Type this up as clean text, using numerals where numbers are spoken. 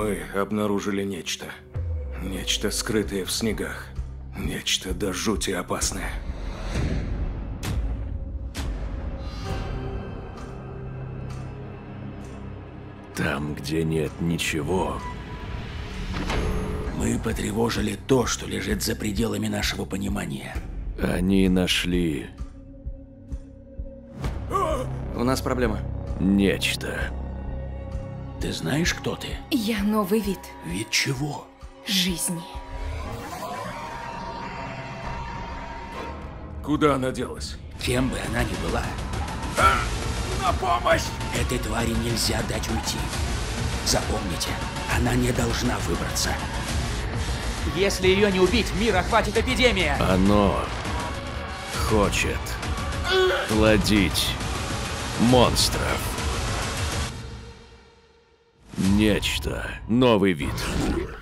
Мы обнаружили нечто. Нечто, скрытое в снегах. Нечто до жути опасное. Там, где нет ничего. Мы потревожили то, что лежит за пределами нашего понимания. Они нашли У нас проблема. нечто. Ты знаешь, кто ты? Я новый вид Вид чего? жизни. Куда она делась? Кем бы она ни была, На помощь! этой твари нельзя дать уйти. Запомните, она не должна выбраться. Если ее не убить, мир охватит эпидемия. Оно хочет плодить монстров. Нечто. Новый вид.